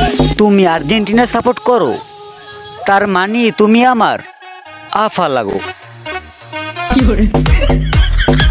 তুমি Argentina support করো, তার মানে তুমি আমার আফা লাগো।